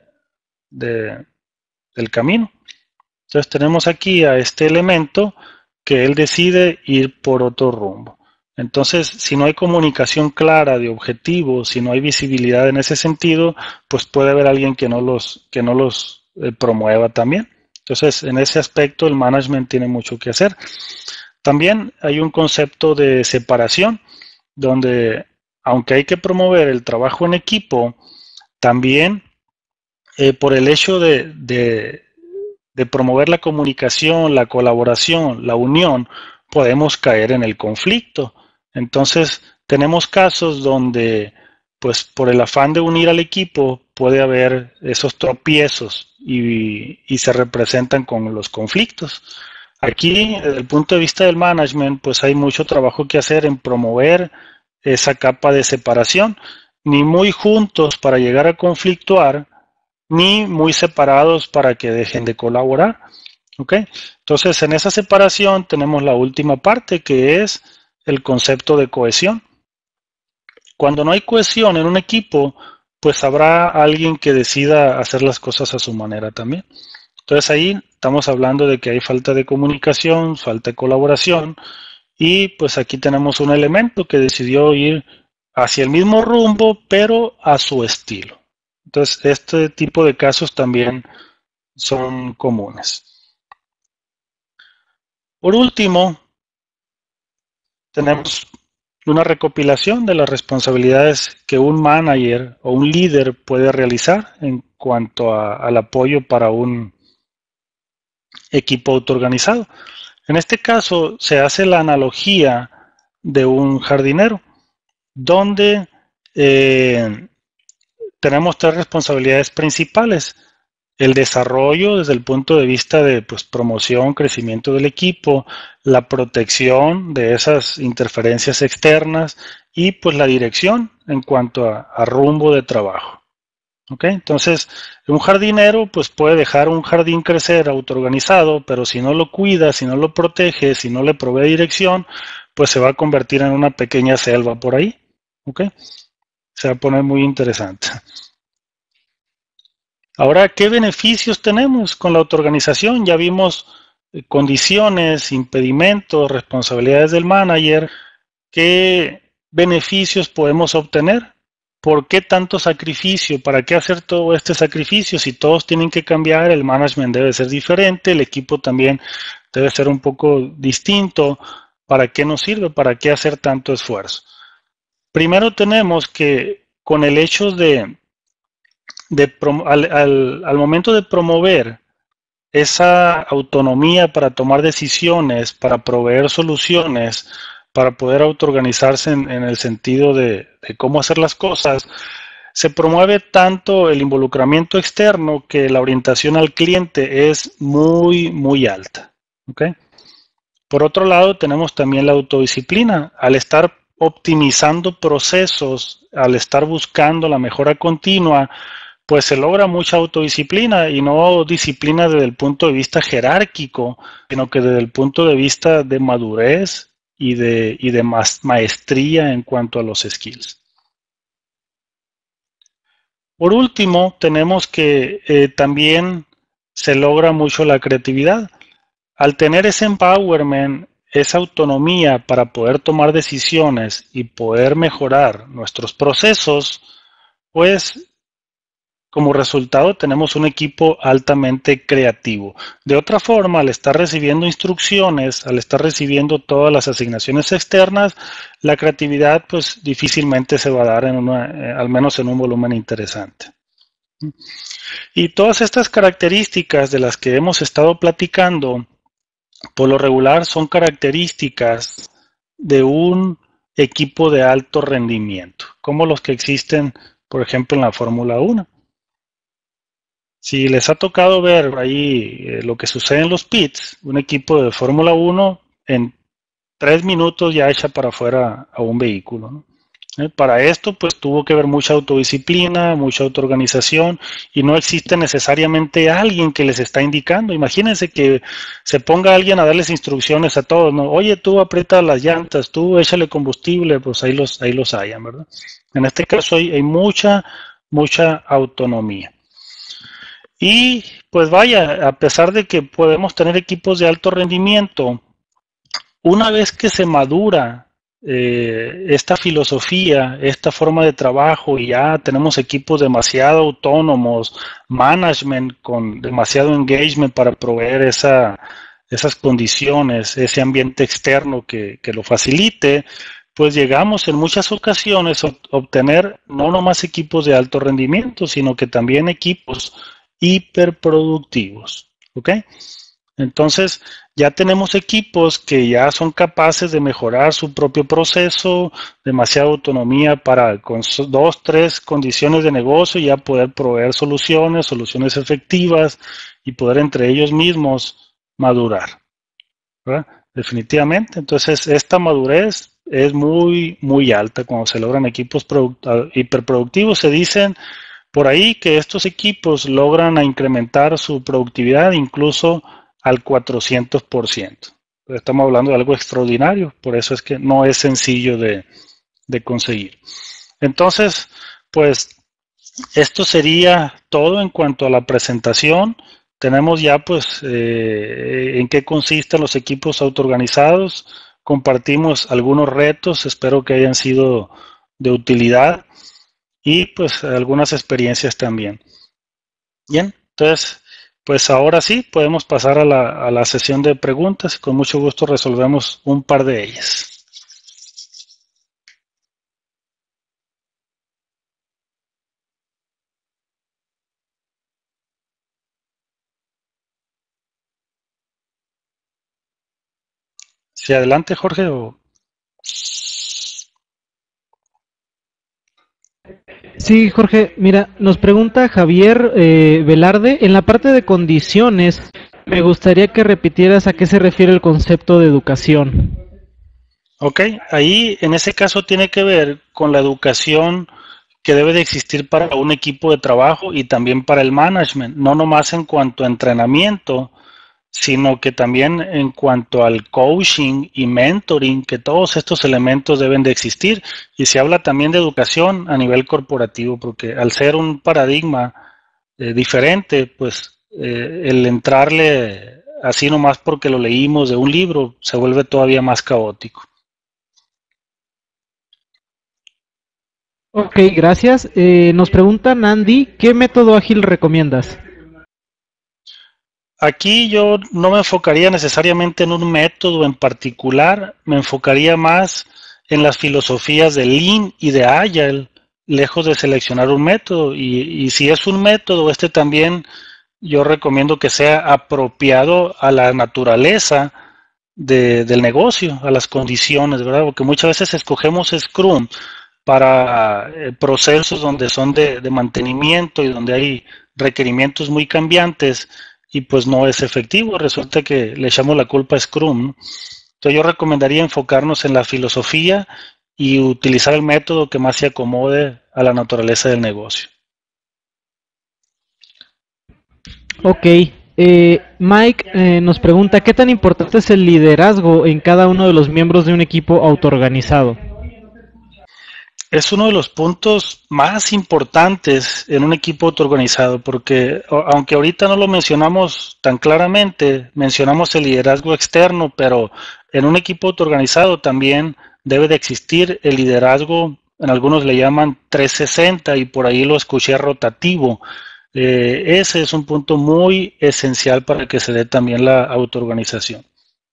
de, del camino. Entonces tenemos aquí a este elemento que él decide ir por otro rumbo. Entonces, si no hay comunicación clara de objetivos, si no hay visibilidad en ese sentido, pues puede haber alguien que no los, que no los eh, promueva también. Entonces, en ese aspecto el management tiene mucho que hacer. También hay un concepto de separación, donde aunque hay que promover el trabajo en equipo, también eh, por el hecho de, de, de promover la comunicación, la colaboración, la unión, podemos caer en el conflicto. Entonces, tenemos casos donde, pues por el afán de unir al equipo, puede haber esos tropiezos y, y se representan con los conflictos. Aquí, desde el punto de vista del management, pues hay mucho trabajo que hacer en promover esa capa de separación, ni muy juntos para llegar a conflictuar, ni muy separados para que dejen de colaborar. ¿Ok? Entonces, en esa separación tenemos la última parte, que es el concepto de cohesión. Cuando no hay cohesión en un equipo, pues habrá alguien que decida hacer las cosas a su manera también. Entonces ahí estamos hablando de que hay falta de comunicación, falta de colaboración, y pues aquí tenemos un elemento que decidió ir hacia el mismo rumbo, pero a su estilo. Entonces, este tipo de casos también son comunes. Por último, tenemos una recopilación de las responsabilidades que un manager o un líder puede realizar en cuanto a, al apoyo para un equipo autoorganizado. En este caso se hace la analogía de un jardinero, donde eh, tenemos tres responsabilidades principales. El desarrollo desde el punto de vista de pues, promoción, crecimiento del equipo, la protección de esas interferencias externas y pues la dirección en cuanto a, a rumbo de trabajo. ¿Okay? Entonces, un jardinero pues puede dejar un jardín crecer autoorganizado, pero si no lo cuida, si no lo protege, si no le provee dirección, pues se va a convertir en una pequeña selva por ahí. ¿Okay? Se va a poner muy interesante. Ahora, ¿qué beneficios tenemos con la autoorganización? Ya vimos eh, condiciones, impedimentos, responsabilidades del manager. ¿Qué beneficios podemos obtener? ¿Por qué tanto sacrificio? ¿Para qué hacer todo este sacrificio? Si todos tienen que cambiar, el management debe ser diferente, el equipo también debe ser un poco distinto. ¿Para qué nos sirve? ¿Para qué hacer tanto esfuerzo? Primero tenemos que con el hecho de De al, al, al momento de promover esa autonomía para tomar decisiones, para proveer soluciones, para poder autoorganizarse en, en el sentido de, de cómo hacer las cosas, se promueve tanto el involucramiento externo que la orientación al cliente es muy, muy alta. ¿Okay? Por otro lado, tenemos también la autodisciplina. Al estar optimizando procesos, al estar buscando la mejora continua, pues se logra mucha autodisciplina y no disciplina desde el punto de vista jerárquico, sino que desde el punto de vista de madurez y de, y de maestría en cuanto a los skills. Por último, tenemos que eh, también se logra mucho la creatividad. Al tener ese empowerment, esa autonomía para poder tomar decisiones y poder mejorar nuestros procesos, pues como resultado tenemos un equipo altamente creativo. De otra forma, al estar recibiendo instrucciones, al estar recibiendo todas las asignaciones externas, la creatividad pues difícilmente se va a dar en una, eh, al menos en un volumen interesante. Y todas estas características de las que hemos estado platicando, por lo regular son características de un equipo de alto rendimiento, como los que existen, por ejemplo, en la Fórmula uno. Si les ha tocado ver ahí eh, lo que sucede en los pits, un equipo de Fórmula uno en tres minutos ya echa para afuera a un vehículo, ¿no? Eh, para esto pues tuvo que haber mucha autodisciplina, mucha autoorganización y no existe necesariamente alguien que les está indicando. Imagínense que se ponga alguien a darles instrucciones a todos, ¿no? Oye, tú aprieta las llantas, tú échale combustible, pues ahí los, ahí los hayan, ¿verdad? En este caso hay, hay mucha, mucha autonomía. Y pues vaya, a pesar de que podemos tener equipos de alto rendimiento, una vez que se madura eh, esta filosofía, esta forma de trabajo y ya tenemos equipos demasiado autónomos, management con demasiado engagement para proveer esa, esas condiciones, ese ambiente externo que, que lo facilite, pues llegamos en muchas ocasiones a obtener no nomás equipos de alto rendimiento, sino que también equipos hiperproductivos. ¿Ok? Entonces, ya tenemos equipos que ya son capaces de mejorar su propio proceso, demasiada autonomía para con dos, tres condiciones de negocio ya poder proveer soluciones, soluciones efectivas y poder entre ellos mismos madurar, ¿verdad? Definitivamente. Entonces, esta madurez es muy, muy alta cuando se logran equipos hiperproductivos. Se dicen por ahí que estos equipos logran incrementar su productividad incluso al cuatrocientos por ciento. Estamos hablando de algo extraordinario, por eso es que no es sencillo de, de conseguir. Entonces, pues esto sería todo en cuanto a la presentación. Tenemos ya pues eh, en qué consisten los equipos autoorganizados. Compartimos algunos retos, espero que hayan sido de utilidad y pues algunas experiencias también. Bien, entonces pues ahora sí podemos pasar a la, a la sesión de preguntas. Con mucho gusto resolvemos un par de ellas. Sí, adelante, Jorge. O... Sí, Jorge, mira, nos pregunta Javier eh, Velarde, en la parte de condiciones, me gustaría que repitieras a qué se refiere el concepto de educación. Ok, ahí en ese caso tiene que ver con la educación que debe de existir para un equipo de trabajo y también para el management, no nomás en cuanto a entrenamiento, sino que también en cuanto al coaching y mentoring, que todos estos elementos deben de existir. Y se habla también de educación a nivel corporativo, porque al ser un paradigma eh, diferente, pues eh, el entrarle así nomás porque lo leímos de un libro se vuelve todavía más caótico. Ok, gracias. Eh, nos pregunta Nandi, ¿qué método ágil recomiendas? Aquí yo no me enfocaría necesariamente en un método en particular, me enfocaría más en las filosofías de Lean y de Agile, lejos de seleccionar un método. Y, y si es un método, este también yo recomiendo que sea apropiado a la naturaleza de, del negocio, a las condiciones, ¿verdad? Porque muchas veces escogemos Scrum para eh, procesos donde son de, de mantenimiento y donde hay requerimientos muy cambiantes y pues no es efectivo, resulta que le echamos la culpa a Scrum, ¿no? Entonces yo recomendaría enfocarnos en la filosofía y utilizar el método que más se acomode a la naturaleza del negocio. Ok, eh, Mike eh, nos pregunta, ¿qué tan importante es el liderazgo en cada uno de los miembros de un equipo autoorganizado? Es uno de los puntos más importantes en un equipo autoorganizado, porque aunque ahorita no lo mencionamos tan claramente, mencionamos el liderazgo externo, pero en un equipo autoorganizado también debe de existir el liderazgo, en algunos le llaman trescientos sesenta y por ahí lo escuché rotativo. Eh, ese es un punto muy esencial para que se dé también la autoorganización.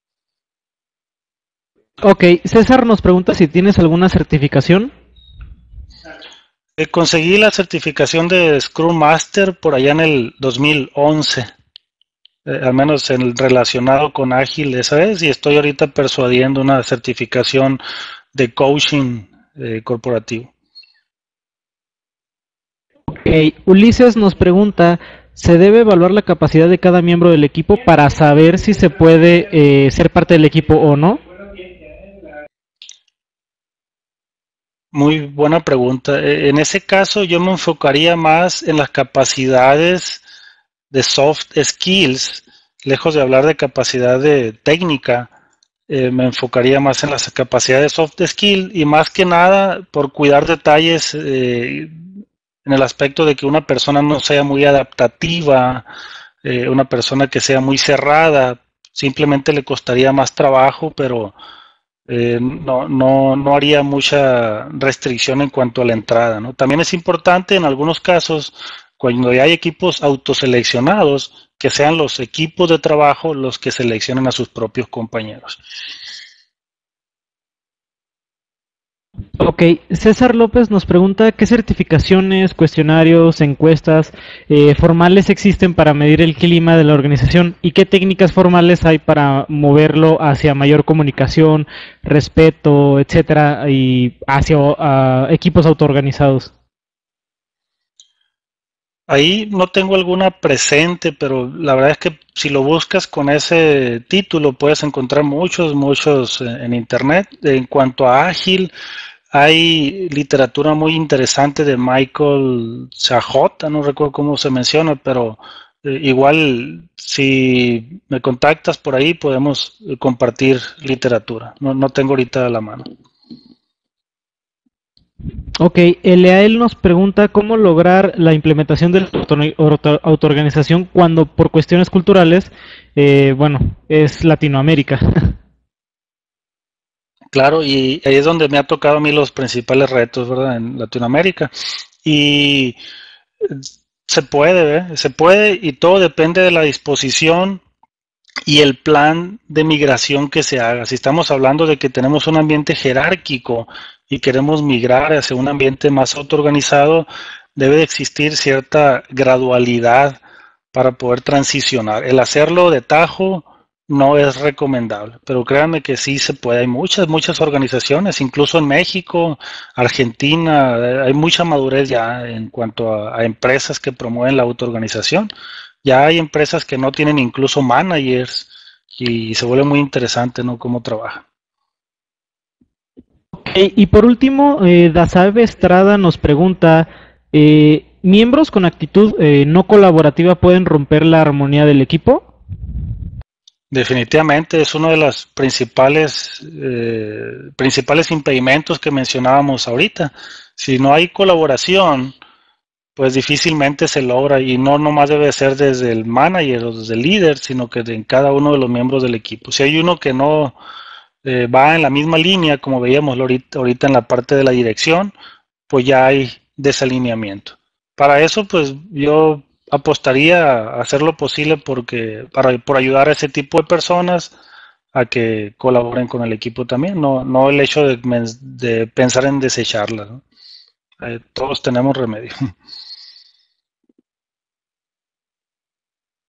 Ok, César nos pregunta si tienes alguna certificación. Eh, conseguí la certificación de Scrum Master por allá en el dos mil once. Eh, al menos en relacionado con Ágil esa vez, y estoy ahorita persuadiendo una certificación de coaching eh, corporativo. Ok, Ulises nos pregunta, ¿se debe evaluar la capacidad de cada miembro del equipo para saber si se puede eh, ser parte del equipo o no? Muy buena pregunta. Eh, En ese caso yo me enfocaría más en las capacidades de soft skills, lejos de hablar de capacidad de técnica, eh, me enfocaría más en las capacidades soft skills y más que nada por cuidar detalles eh, en el aspecto de que una persona no sea muy adaptativa, eh, una persona que sea muy cerrada, simplemente le costaría más trabajo, pero eh, no, no, no haría mucha restricción en cuanto a la entrada, ¿no? También es importante en algunos casos, cuando hay equipos autoseleccionados, que sean los equipos de trabajo los que seleccionen a sus propios compañeros. Ok, César López nos pregunta qué certificaciones, cuestionarios, encuestas eh, formales existen para medir el clima de la organización y qué técnicas formales hay para moverlo hacia mayor comunicación, respeto, etcétera, y hacia uh, equipos autoorganizados. Ahí no tengo alguna presente, pero la verdad es que si lo buscas con ese título puedes encontrar muchos, muchos en internet. En cuanto a ágil, hay literatura muy interesante de Michael Chajota, no recuerdo cómo se menciona, pero eh, igual si me contactas por ahí podemos eh, compartir literatura. No, no tengo ahorita a la mano. Ok, Eleael nos pregunta cómo lograr la implementación de la auto autoorganización cuando por cuestiones culturales, eh, bueno, es Latinoamérica. Claro, y ahí es donde me ha tocado a mí los principales retos, ¿verdad? En Latinoamérica. Y se puede, ¿eh? Se puede y todo depende de la disposición y el plan de migración que se haga. Si estamos hablando de que tenemos un ambiente jerárquico y queremos migrar hacia un ambiente más autoorganizado, debe de existir cierta gradualidad para poder transicionar. El hacerlo de tajo no es recomendable, pero créanme que sí se puede. Hay muchas, muchas organizaciones, incluso en México, Argentina, eh, hay mucha madurez ya en cuanto a, a empresas que promueven la autoorganización. Ya hay empresas que no tienen incluso managers y se vuelve muy interesante, ¿no? Cómo trabaja. Ok, y por último, eh, Dasabe Estrada nos pregunta, eh, ¿miembros con actitud eh, no colaborativa pueden romper la armonía del equipo? Definitivamente es uno de los principales, eh, principales impedimentos que mencionábamos ahorita. Si no hay colaboración, pues difícilmente se logra y no nomás debe ser desde el manager o desde el líder, sino que en cada uno de los miembros del equipo. Si hay uno que no eh, va en la misma línea, como veíamos ahorita, ahorita en la parte de la dirección, pues ya hay desalineamiento. Para eso, pues yo apostaría a hacer lo posible porque, para, por ayudar a ese tipo de personas a que colaboren con el equipo también, no, no el hecho de, de pensar en desecharlas, ¿no? Eh, todos tenemos remedio.